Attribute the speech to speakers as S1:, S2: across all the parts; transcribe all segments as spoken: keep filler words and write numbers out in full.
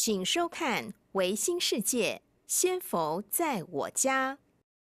S1: 请收看《维新世界》，仙佛在我家。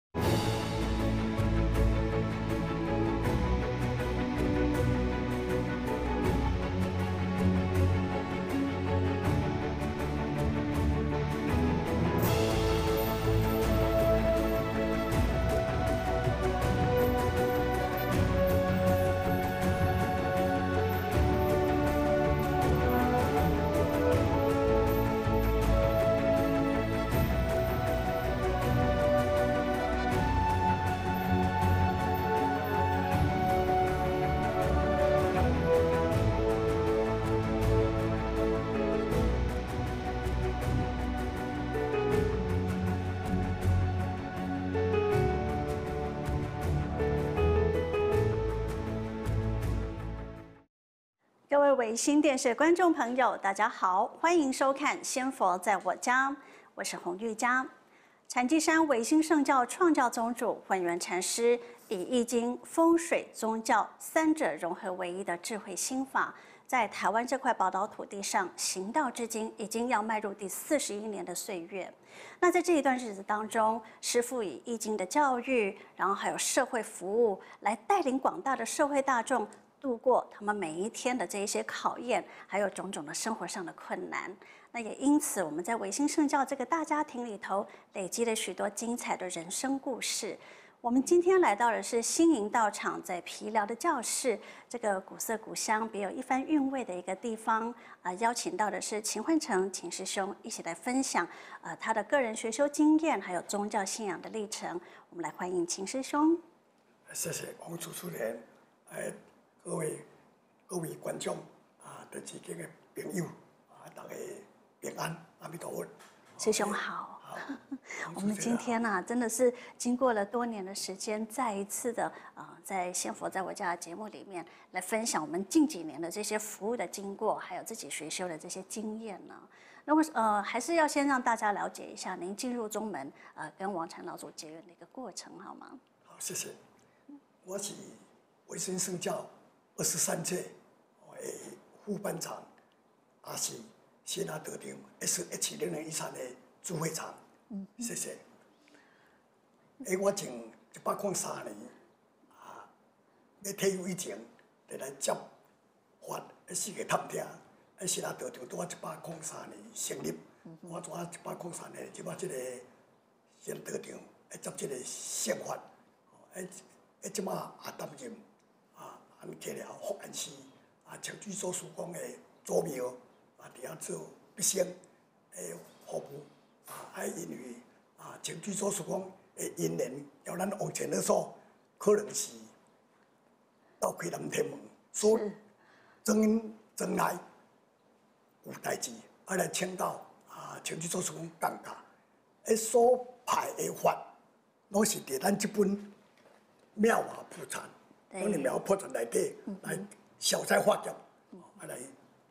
S2: 各位维新电视观众朋友，大家好，欢迎收看《仙佛在我家》，我是洪玉佳。禅机山维新圣教创教宗主混元禅师以易经、风水、宗教三者融合为一的智慧心法，在台湾这块宝岛土地上行道至今，已经要迈入第四十一年的岁月。那在这一段日子当中，师父以易经的教育，然后还有社会服务，来带领广大的社会大众度过他们每一天的这一些考验，还有种种的生活上的困难。那也因此，我们在维新圣教这个大家庭里头，累积了许多精彩的人生故事。我们今天来到的是新营道场，在皮寮的教室，这个古色古香、别有一番韵味的一个地方。呃，邀请到的是秦焕成秦师兄，一起来分享呃他的个人学修经验，还有宗教信仰的历程。我们来欢迎秦师兄。
S3: 谢谢王主持人，哎，各位各位观众啊，的自己的朋友啊，大家平安，阿弥陀佛。
S2: 师兄好。
S3: 好，
S2: 我们今天呢、啊，真的是经过了多年的时间，再一次的呃，在仙佛在我家的节目里面来分享我们近几年的这些服务的经过，还有自己学修的这些经验呢。那么呃，还是要先让大家了解一下您进入宗门呃跟王禅老祖结缘的一个过程，好吗？
S3: 好，谢谢。我是维新圣教二十三届的副班长，也是谢拿德庭 S H 零零一三的主会长。嗯，谢谢。诶，我从一百零三年啊，要退休以前，就来接发四个探听。诶，谢拿德庭拄啊一百零三年成立，我拄啊一百零三年，即摆即个谢拿德庭来接即个宪法，诶。诶，即马也担任啊，安去了福安市啊，清水祖师公的祖庙啊，伫遐做毕生诶服务啊，啊，因为啊，清水祖师公的因缘，要咱往前咧说，可能是到开南天门，所以将将来有代志，啊来请到啊，清水祖师公讲价，诶所排的法，拢是伫咱即本。庙华普禅，我哋庙华普禅内底来小灾化解，啊来，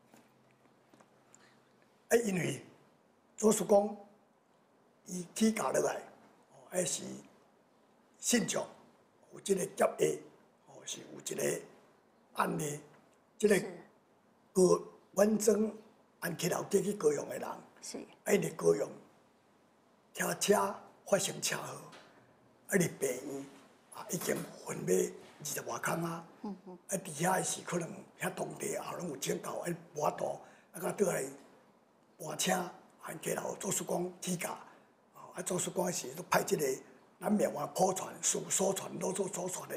S3: 啊因为祖师公伊起教落来，哦，是信众有即个结义，哦是有一个案例，即个高完整安溪老街去高雄的人，
S2: 是，
S3: 啊因为高雄骑车发生车祸，啊入病院。啊，已经分买二十外空啊！嗯嗯，啊，伫遐是可能遐当地也拢有请教，啊，无法度，啊，甲倒来搬车，安溪老祖师公起价，啊，祖师公是派即个咱庙华普传师父所传老祖所传的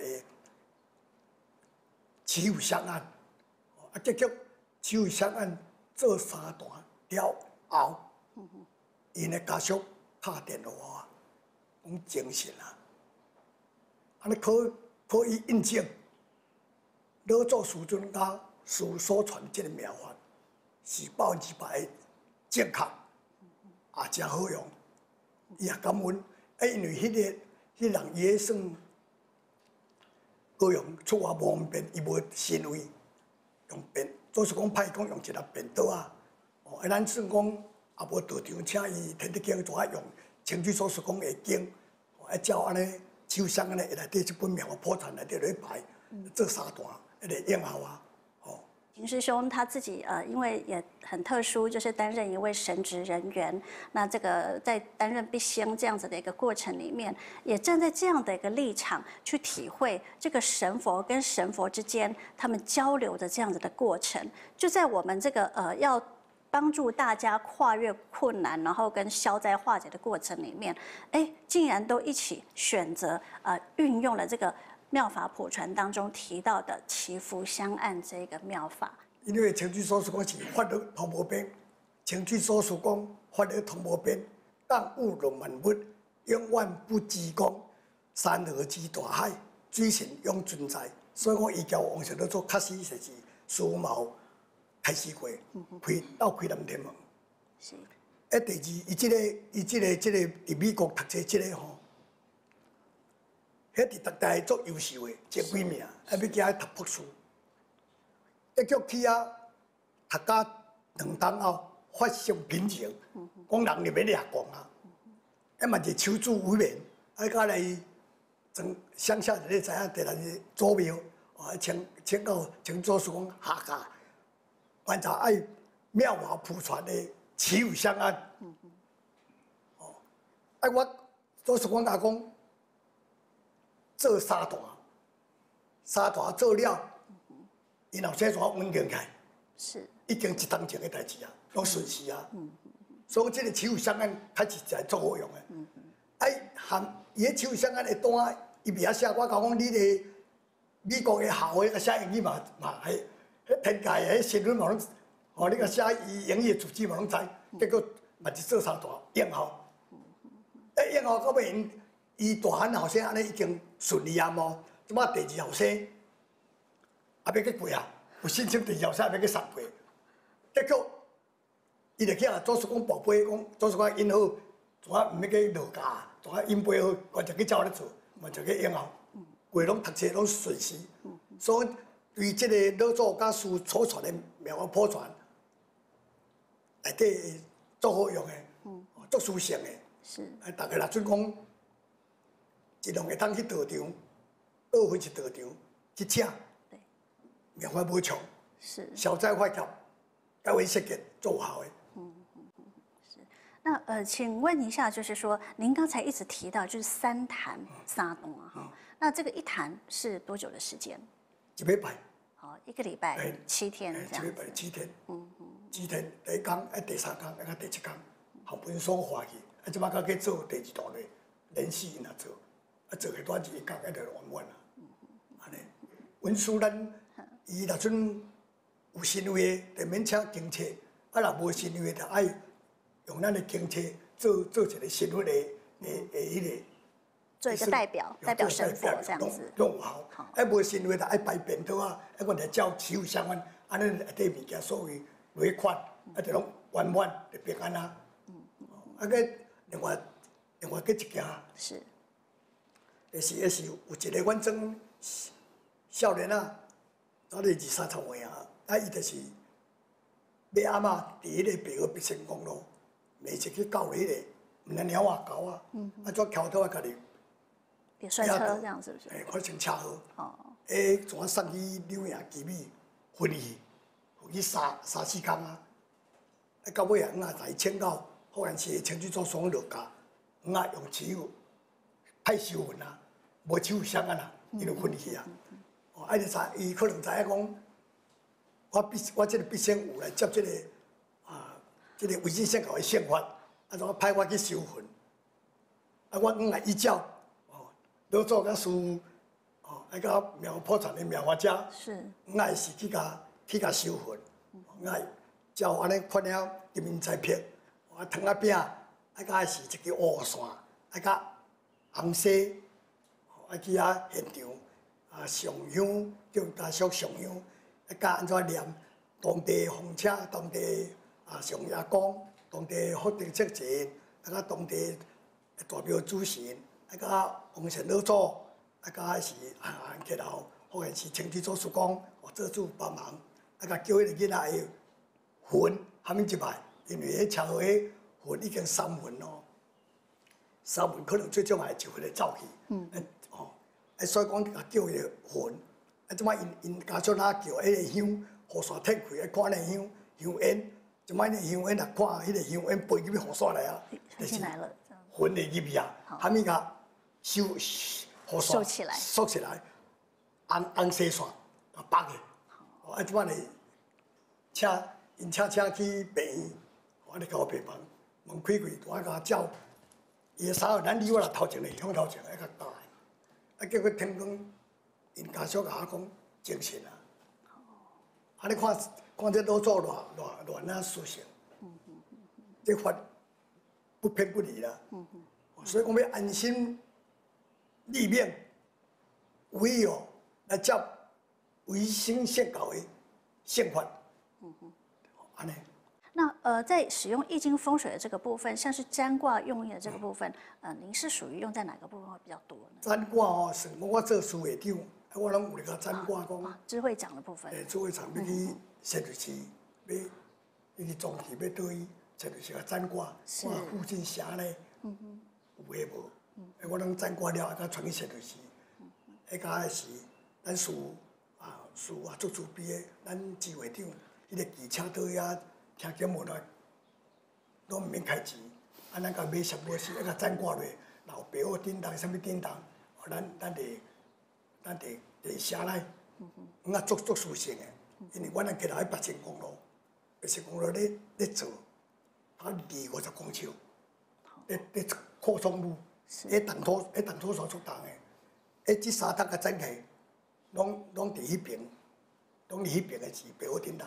S3: 起有相案，啊，结局起有相案做三段了后，嗯嗯，因的家属打电话讲精神啊。安尼可可以印证，老祖师尊甲师父所传即个妙法是百分之百正确，也真好用。伊也感恩，啊，因为迄、那个迄、那个人伊迄算高雄出外无方便，伊无身位用便，祖师讲派讲用一粒便刀啊，哦，啊，咱算讲也无道场，请伊天地经怎啊用清水祖师讲的经，啊，照安尼。手上安尼，内底即本庙普传内底咧排，做三段，迄个应后啊，吼，
S2: 秦师兄他自己呃，因为也很特殊，就是担任一位神职人员。那这个在担任毕仙这样子的一个过程里面，也站在这样的一个立场去体会这个神佛跟神佛之间他们交流的这样子的过程。就在我们这个呃要帮助大家跨越困难，然后跟消灾化解的过程里面，哎，竟然都一起选择呃运用了这个。妙法普传当中提到的祈福香案这个妙法，
S3: 因为程序所说讲是法律同无边，程序所说讲法律同无边，当物容万物，永远不知讲山河之大海，水神永存在。所以讲伊交王上咧做，确实就是苏毛开始过，开到开南天门。是。啊，第二，伊即个伊即个即个伫美国读册即个吼。迄伫逐代做优秀的，前几名，还要惊伊读博士。一脚去啊，读到两冬后发生贫情，讲人入免掠光啊，啊嘛是求助无门，啊甲来从乡下就咧知影，伫来是祖庙，啊请请到请祖师讲下架，观察爱妙法普传的祈福香案。哦，啊我祖师讲甲讲。做三大，三大做了，然后生全稳定起来，是已经一当前的代志啊，拢顺势啊。嗯嗯、所以这个祈福香案开始在做好用的。嗯嗯、哎，含伊个祈福香案的单，伊袂晓写，我讲讲你个美国的校个写英语嘛嘛系，迄天界的迄新闻嘛拢，吼你个写伊英语的主旨嘛拢知，结果嘛是做三大应好。哎，应好到尾。伊大汉后生安尼已经顺利啊么？即摆第二后生也要去背啊，有信心第二后生也要去上背。结果伊就去啊，祖师讲宝贝，讲祖师讲因好，怎啊毋要去落架，怎啊因背好，完全去照咧做，完全去应后，规拢读册拢顺时。所以对即个老祖家师所传的妙法普传，内底做好用的，做殊胜的。是。啊，大家若准讲。一两个当去道场，二分是道场去请，妙法无穷，是消灾化解，改为设计做好的。嗯嗯嗯，
S2: 是。那呃，请问一下，就是说，您刚才一直提到就是三坛三动啊，哈、嗯，那这个一坛是多久的时间？
S3: 一礼拜。
S2: 好，一个礼拜七天这样。
S3: 一礼拜七天。嗯嗯。七天，第一天、啊第三天、啊第七天，后本爽化去，啊即摆甲去做第二段的连续因啊做。啊，做个短时间，一直完完啊。安尼，文书咱伊若阵有新位，就免请经册；啊，若无新位，就爱用咱的经册做做一个新闻的诶诶迄个。
S2: 做一个代表，代表神佛这样子。
S3: 弄好。啊，无新位就爱摆便当啊，啊，我来照祈福香案，安尼内底物件所谓落款，啊，就拢圆满就平安啊。啊，个另外另外个一件。是。也是也是有一个阮种少年啊，大概二三十岁啊，啊伊就是买阿嬷伫迄个白河必胜公路，每次去教迄个，毋能鸟啊狗啊，啊怎桥头啊家己，
S2: 也摔车这样是不是？
S3: 诶，发生车祸。哦。诶，怎啊送去纽约机米分去，分去三三四工啊，啊到尾啊，五啊才请到后来是程序做双落架，五啊用钱派收份啊。无手香啊啦，伊就分去啊。哦，啊，你知，伊可能知影讲，我必我即个必先有来接即、这个啊，即、这个卫生线搞的宪法，啊，怎派我去收份？啊，我五来依照，哦，老做甲师，哦，啊甲苗破产的苗花家，是，五来是去甲去甲收份，五来照安尼看了人民财票，啊，汤仔饼，啊，甲是一个乌线，啊，甲红色。啊去啊现场啊上香，叫家属上香，啊甲安怎念当地风车、当地啊上爷公、当地福定七节，啊甲当地大庙主神，啊甲王神老祖，啊甲是啊去后，或者是请去做事工，或做主帮忙，啊甲叫迄个囡仔的魂还没一摆，因为迄车祸迄魂已经三魂咯，三魂可能最终还就会来走去。嗯。哦，啊，所以讲，甲叫伊个魂，啊，即摆因因家属哪叫迄个香， 雨伞拆开，爱看那香香烟，即摆那香烟若看迄个香烟飞入雨伞来啊，
S2: 进来了，
S3: 混入入去啊，还咪甲收雨伞
S2: 收起来，
S3: 收起来，红红细线啊绑起，啊即摆咧车因车车去病院，我咧甲我病房门开开，我甲我照，伊个衫哦，咱里我若头前咧向头前爱甲打，啊结果天光因家属甲我讲精神啊，啊你看看这老祖偌偌偌哪殊胜，这法不偏不倚啦，所以讲要安心立命，唯有来接维新宪稿的宪法，安尼。
S2: 那呃，在使用易经风水的这个部分，像是占卦用意的这个部分，呃，您是属于用在哪个部分会比较多呢？
S3: 占卦哦，是我做事会长，我拢有咧甲占卦讲。
S2: 智慧奖的部分。
S3: 诶，智慧场要去仙水市，要要去中期，要倒去仙水市甲占卦，看附近城咧有诶无？诶，我拢占卦了，啊，甲传去仙水市。迄甲诶是咱师啊，师啊做主编诶，咱支会长，迄个骑车倒遐。听节目来，拢毋免开钱，啊，咱甲买什么事，啊，甲占卦落，老爸母叮当，什么叮当，哦，咱咱伫咱伫伫城内，我啊做做事情诶，因为阮咱今日喺北辰公路，北辰公路咧咧做，啊二五十公尺，咧咧扩充路，迄动土迄动土所做重诶，迄即三档甲占起，拢拢伫迄边，拢伫迄边诶是爸母叮当。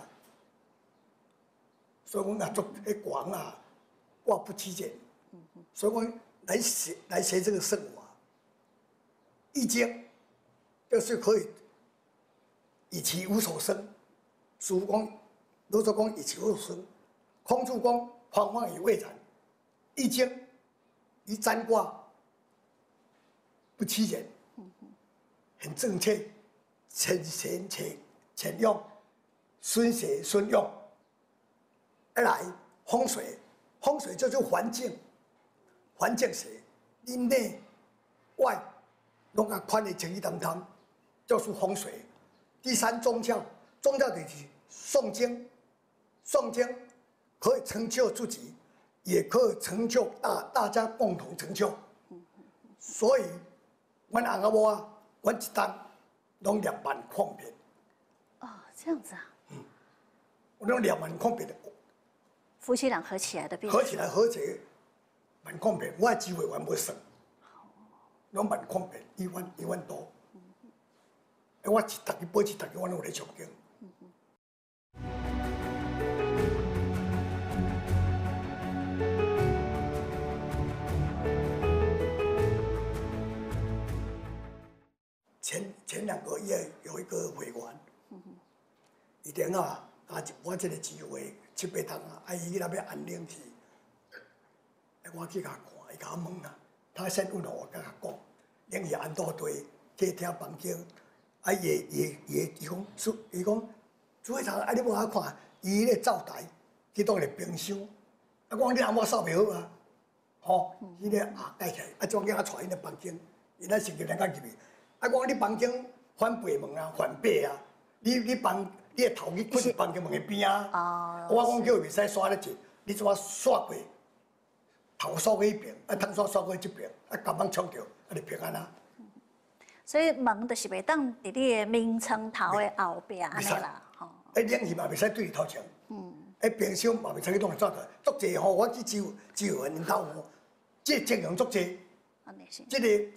S3: 所以讲啊，做迄广啊，卦不欺简。所以讲来学来学这个圣法，易经就是可以以其无所生。师父讲，老祖讲以其无所生，空处讲方方以未然。易经一占卦不欺简，很正确，浅显浅浅用，顺写顺用。再来风水，风水就是环境，环境学，里内外拢甲宽的清清淡淡，就是风水。第三宗教，宗教就是诵经，诵经可以成就自己，也可以成就大大家共同成就。所以，阮翁仔某啊，阮一当拢两万矿片。
S2: 哦，这样子啊。
S3: 嗯，我拢两万矿片的。
S2: 夫妻俩合起来的，
S3: 合起来合起来万矿片，我的机会还没算，拢万矿片一万一万多。嗯、我一逐个买一逐个，我拢有咧上经。前前两个月有一个会员，一定啊，啊，我这个机会。七八档啊，啊伊那边安宁去，我去甲看，伊甲我问啊，他先问我，甲他讲，恁是安怎对去听房间，啊伊伊伊伊讲，说伊讲，主会场啊你无遐看，伊咧灶台去当咧冰箱，啊我讲你阿嬷扫袂好啊，吼，伊咧啊盖起来，啊总叫我带因咧房间，伊咱先叫人家入去，啊我讲你房间反背门啊，反背啊，你你房。你个头去困伫房间门个边啊！我讲叫伊袂使刷咧进，你怎啊刷过？头刷过迄边，啊汤刷刷过即边，啊甲网冲着，啊就平安啊。
S2: 所以门就是袂当伫你个眠床头的后壁安尼啦，吼。
S3: 诶，冷气嘛袂使对头前。嗯。诶，冰箱嘛袂使去当来抓着，足济吼，我去招招人因兜吼，即经营足济。安尼是。即个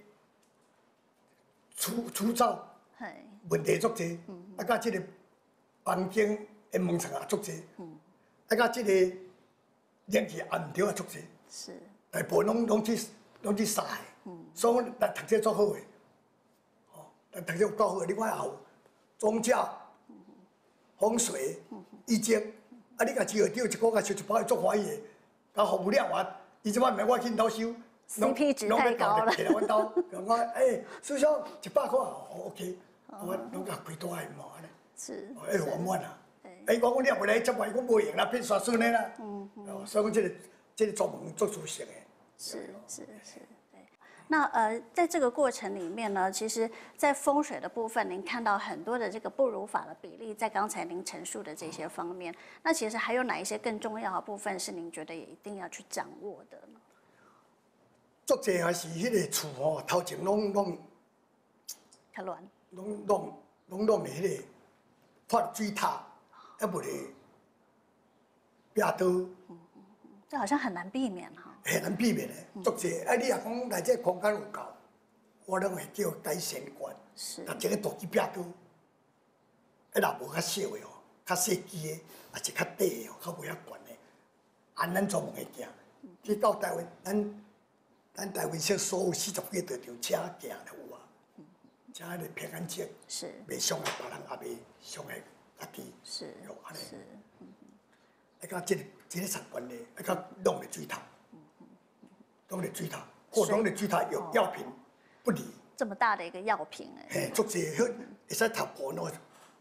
S3: 除除灶问题足济，啊甲即个。房间的门窗也足济，啊，甲即个冷气也唔对啊，足济。是。大部分拢拢去拢去晒，所以咱读册足好诶，吼，咱读册有够好诶。你看后宗教、风水、易经，啊，你甲只会丢一个月收一百，足欢喜诶。甲服务了完，伊即摆免我去因兜收
S2: ，C P 值太高了。
S3: 摕来阮兜，讲我诶，师兄一百块，OK，我拢甲开大诶嘛。是，哎，圆满啊！哎，我讲你也袂来接我，我袂用啦，变刷孙的啦。嗯嗯。所以讲，这个这个专门做主席的。
S2: 是是是，对。 那呃，在这个过程里面呢，其实，在风水的部分，您看到很多的这个不如法的比例，在刚才您陈述的这些方面，那其实还有哪一些更重要的部分是您觉得也一定要去掌握的呢？
S3: 足济还是迄个厝吼，头前拢拢
S2: 较乱，
S3: 拢拢拢弄的迄个发水塔，还无咧壁刀，
S2: 这好像很难避免哈。
S3: 很难避免的，足济。啊，你若讲内这空间有够，我拢会叫改善管。
S2: 是。
S3: 啊，一个大支壁刀，啊，若无较小的哦，较细支的，也是较短的哦，较袂遐悬的，按咱专门会行。去到台湾，咱咱台湾省所有四十几条条车行就有啊，车迄个平安节，
S2: 是。
S3: 袂伤害别人，也袂伤害家己。
S2: 是。
S3: 有安尼。
S2: 是。
S3: 啊，甲即个即个参观的，啊，甲弄咧水塔，弄咧水塔，或弄咧水塔有药品不离。
S2: 这么大的一个药瓶哎。
S3: 嘿，足济，迄会使读破喏。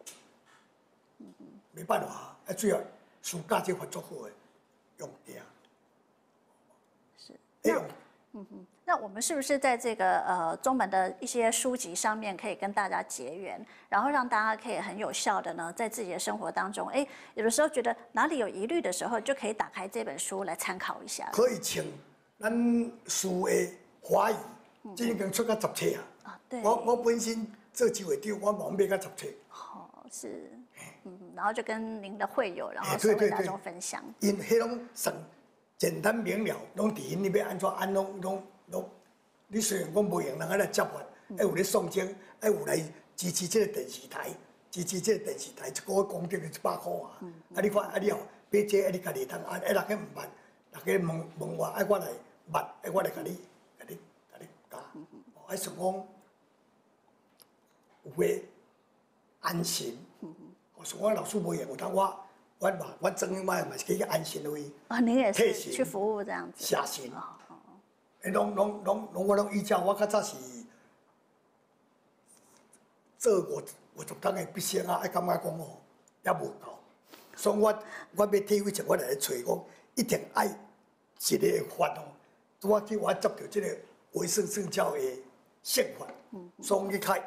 S3: 没办法，啊，最后暑假就发作好诶，用掉。
S2: 是。那，嗯哼，那我们是不是在这个呃中门的一些书籍上面可以跟大家结缘，然后让大家可以很有效的呢，在自己的生活当中，哎，有的时候觉得哪里有疑虑的时候，就可以打开这本书来参考一下。
S3: 可以请咱书的华语，即已经出到十册啊。啊，
S2: 对。
S3: 我我本身做几位长，我忙买到十册。
S2: 哦，是。嗯，然后就跟您的会友，然后跟大众分享。
S3: 因迄种算简单明了，拢伫因你要安怎安拢拢拢。你虽然讲无用人啊来接发，还有咧送钱，还有来支持这个电视台，支持这个电视台一个月公定就一百块啊。啊，你看啊，你后买这啊，你家己通啊，啊，人家唔捌，人家问问我，啊，我来捌，啊，我来甲你，甲你，甲你教。哦，啊，想讲有诶安心。我说我老师无用，但我我嘛我整日嘛嘛是去安心位。
S2: 啊，您也是去服务这样子。
S3: 下心。诶，拢拢拢拢我拢依照我较早是做五五十档的毕业啊，爱感觉讲哦也无够，所以我我要体会前，我来找讲一定爱一个法哦，拄仔去我接到这个维生圣教的宪法，所以去较有，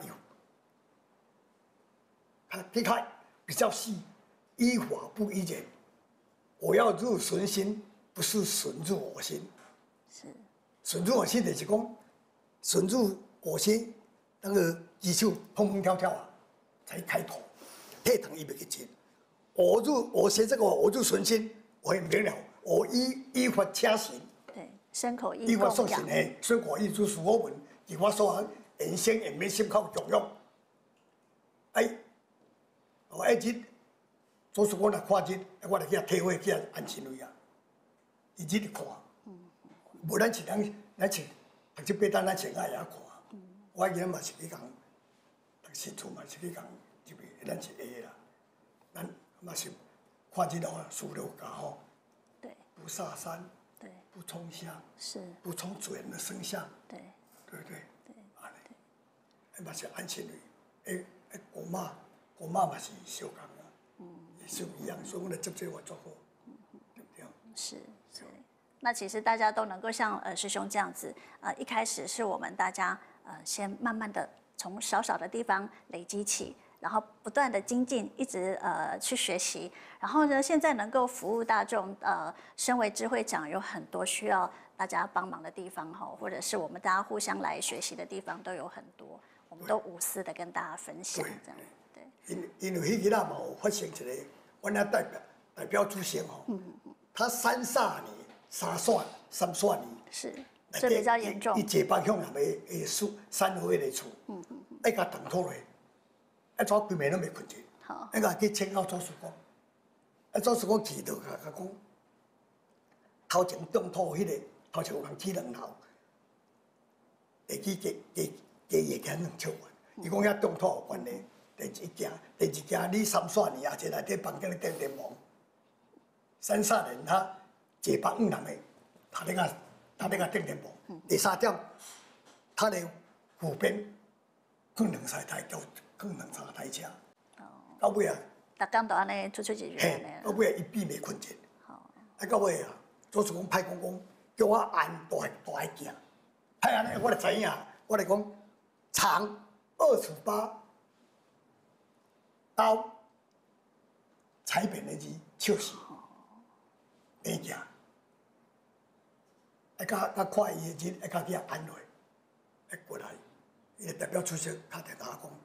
S3: 他去较比较细，依法不依人，我要入顺心，不是顺入我心。是。顺入我心就是讲，顺入我心，那个衣袖砰砰跳跳啊，才开头，太疼伊袂去接。我入我心这个我入顺心，我很明了，我依依法车行。
S2: 对，身口意
S3: 依法所行诶，身口意诸属我闻，以我所行，言声言面心口作用。哎，我一日，做事我来看日，我来去遐体会去遐安心位啊，一日看。无咱是咱咱是读这八单，咱先爱遐看。我今仔嘛是去讲，读新厝嘛是去讲，入去咱是会啦。咱嘛是看这种书六家吼。
S2: 对。
S3: 不杀山。
S2: 对。
S3: 不冲香。
S2: 是。
S3: 不冲主人的生相。
S2: 对。
S3: 对不对？对。安尼。哎嘛是安心的，哎哎国妈国妈嘛是小讲啊，嗯，也是一样，所以我来接这我做好，对不对？
S2: 是是。那其实大家都能够像呃师兄这样子，呃一开始是我们大家呃先慢慢的从少少的地方累积起，然后不断的精进，一直呃去学习，然后呢现在能够服务大众，呃身为知会长有很多需要大家帮忙的地方哈，或者是我们大家互相来学习的地方都有很多，我们都无私的跟大家分享这样，对。
S3: 因因为迄个嘛有发生一个，我那代表代表主席吼，他三煞年。三煞三煞年
S2: 是，这比较严重。
S3: 伊坐北向南的的树山河的厝，嗯嗯嗯，爱甲动土嘞，爱怎规暝拢袂困觉。好，爱甲去请教祖师公，啊祖师公指导甲甲讲，头前动土迄个头前有人起两楼，地基加加加也加两千万，伊讲遐动土有关系。第一件，第二件，你三煞年也是内底房间里电电网，三煞年他。坐北向南的，他那个他那个电电棒，第三点，他的湖边放两三台，叫放两三台车。哦。到尾啊。
S2: 逐工都安尼出出入入安尼。
S3: 到尾啊，伊闭袂困觉。好。啊，到尾啊，做事讲歹讲讲，叫我按大大个行， 哎呀，我就知影，我就讲长二尺八，刀裁扁的字笑死，变行，哎，甲甲看伊的字，哎，甲去按落，哎过来，伊就代表出息，敲电话讲，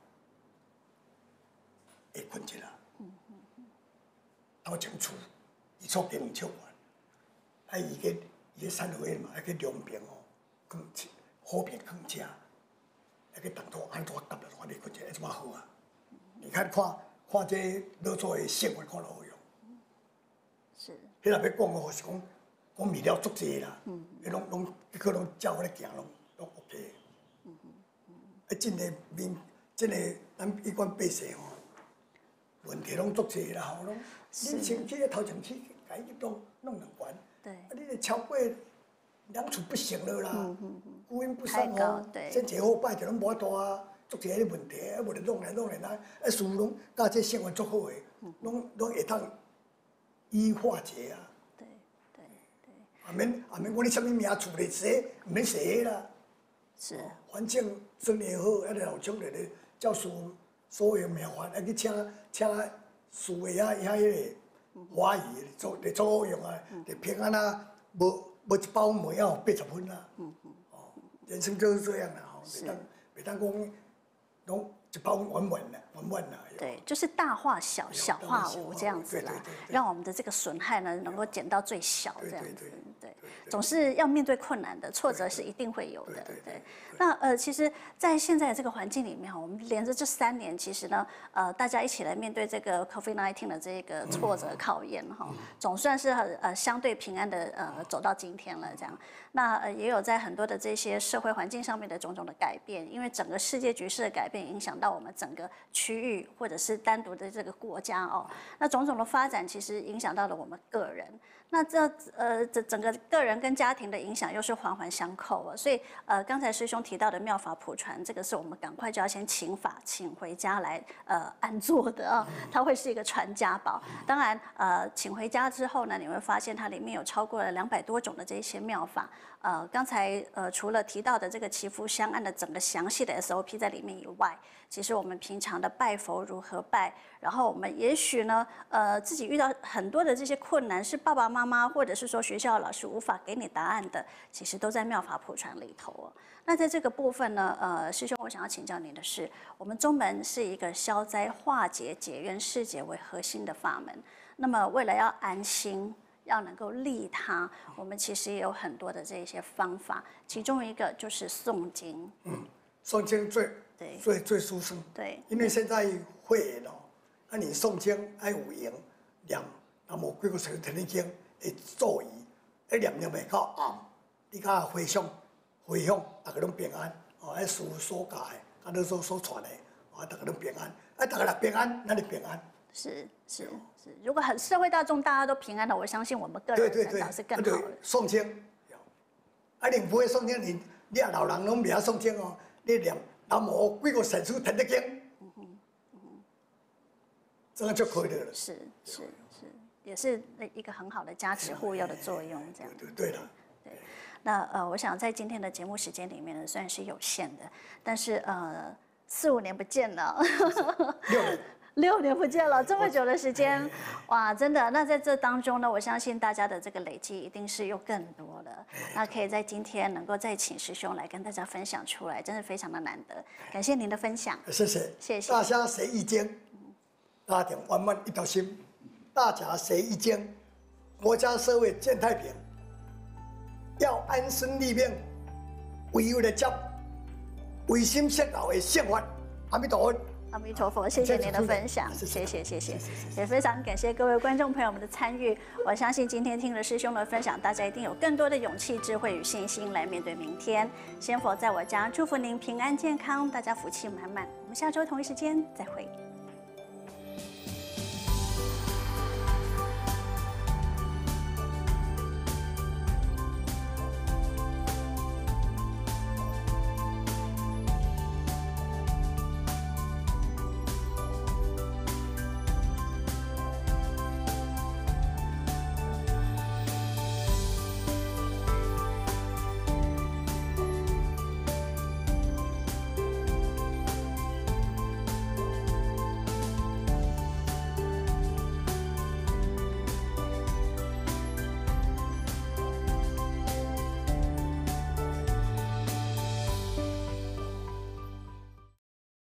S3: 会困一下，头前厝，伊厝经营唱完，啊，伊个伊个产会嘛，还去两边哦，放好片放车，还去当初安怎搭落我哋困一下，这么好啊！你看看看这老祖的生活看落好用。
S2: 是。
S3: 迄若要讲哦，是讲讲物料足济啦，伊拢拢迄个拢照我咧行，拢拢 OK。嗯嗯嗯。啊，真个民，真个咱一般百姓吼，问题拢足济啦，吼拢。你前期头前期，家己弄弄两关。
S2: 对。
S3: 啊，你咧超过两处不行了啦，
S2: 嗯嗯嗯。
S3: 孤阴不善哦，先节后拜就拢无法度啊，足济个问题，啊，无咧弄来弄来呐，啊，事拢甲这生活足好诶，拢拢会当。依化解啊！
S2: 对对对，
S3: 啊免啊免，我你什么名厝咧写，唔免写啦。
S2: 是。
S3: 反正生意好，啊，老蒋咧咧照书所有名法，啊去请请书的啊，遐迄个华语做咧做好用啊，咧平安啊，无无一包梅啊，八十分啊。嗯嗯。哦，人生就是这样啦，吼，袂当袂当讲拢一包完完啦，完完啦。
S2: 对，就是大化小，小化无这样子啦，让我们的这个损害呢能够减到最小，这样子。对，总是要面对困难的，挫折是一定会有的。对，那呃，其实，在现在这个环境里面哈，我们连着这三年，其实呢，呃，大家一起来面对这个 COVID 十九 的这个挫折考验哈，总算是呃相对平安的呃走到今天了这样。那呃也有在很多的这些社会环境上面的种种的改变，因为整个世界局势的改变，影响到我们整个区域或者是单独的这个国家哦。那种种的发展，其实影响到了我们个人。那这呃这整个个人跟家庭的影响又是环环相扣啊，所以呃刚才师兄提到的妙法普传，这个是我们赶快就要先请法请回家来呃安坐的啊，它会是一个传家宝。当然呃请回家之后呢，你会发现它里面有超过了两百多种的这些妙法。呃刚才呃除了提到的这个祈福香案的整个详细的 S O P 在里面以外，其实我们平常的拜佛如何拜，然后我们也许呢呃自己遇到很多的这些困难，是爸爸妈妈或者是说学校的老师无法给你答案的，其实都在妙法普传里头哦。那在这个部分呢，呃，师兄，我想要请教您的是，我们宗门是一个消灾化解、解冤释结为核心的法门。那么，为了要安心，要能够利他，我们其实也有很多的这些方法，其中一个就是诵经。
S3: 嗯，诵经最
S2: 对
S3: 最最殊胜。
S2: 对，
S3: 因为现在会员哦，啊，你诵经爱有用念南无几个神天的经的咒语，一念念袂到暗，你甲回向回向，大家拢平安。哦，迄师父所教的，啊，你所所传的，啊，大家拢平安。啊，大家若平安，咱就平安。
S2: 是是是，如果很社会大众大家都平安了，我相信我们个人成长是更好的。
S3: 诵经，啊，你不会诵经，你你啊老人拢袂晓诵经哦，你念南无几个神书天的经，嗯哼嗯哼，这样就可以了。
S2: 是是是，也是一个很好的加持护佑的作用，这样。
S3: 对对了。
S2: 对，那呃，我想在今天的节目时间里面呢，虽然是有限的，但是呃，四五年不见了，
S3: 六年。
S2: 六年不见了，这么久的时间，哇，真的。那在这当中呢，我相信大家的这个累积一定是又更多了。那可以在今天能够再请师兄来跟大家分享出来，真的非常的难得。感谢您的分享，
S3: 谢谢，
S2: 谢谢。
S3: 大家学易经，家庭圆满一条心；大家学易经，国家社会健太平。要安身立命，唯有来接唯心设道的宪法。阿弥陀佛。
S2: 阿弥陀佛，谢谢您的分享，谢谢谢谢，也非常感谢各位观众朋友们的参与。我相信今天听了师兄的分享，大家一定有更多的勇气、智慧与信心来面对明天。仙佛在我家，祝福您平安健康，大家福气满满。我们下周同一时间再会。